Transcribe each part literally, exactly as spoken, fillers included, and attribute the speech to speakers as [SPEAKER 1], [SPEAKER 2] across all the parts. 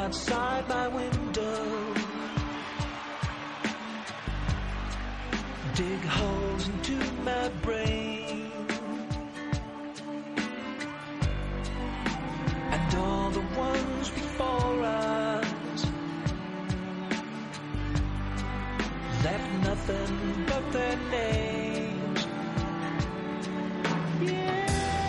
[SPEAKER 1] outside my window, dig holes into my brain, and all the ones before us left nothing but their names. Yeah.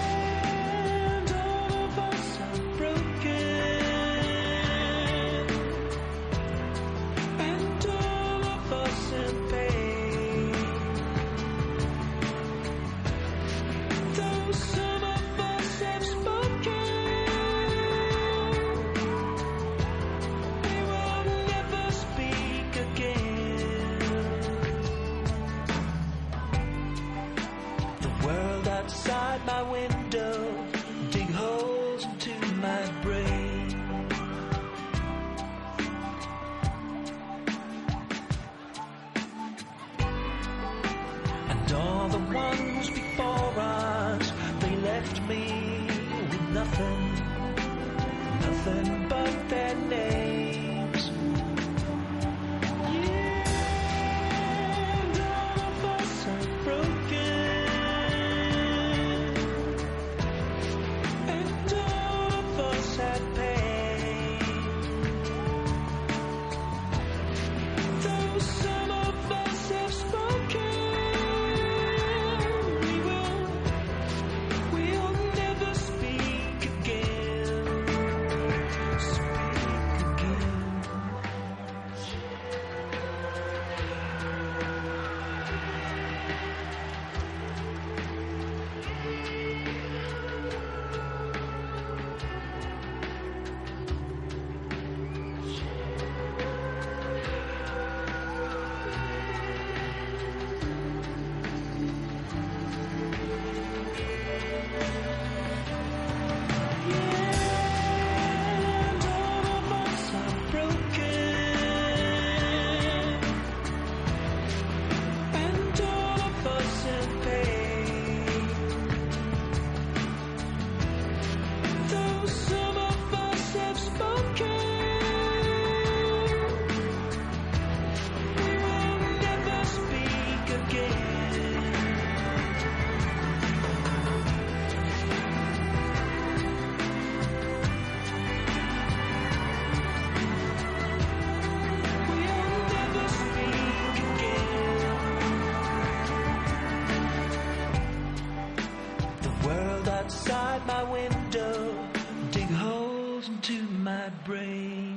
[SPEAKER 1] Outside my window, dig holes into my brain, and all the ones before us, they left me with nothing, nothing but their names. Yeah, and all of us are broken. Outside my window, dig holes into my brain.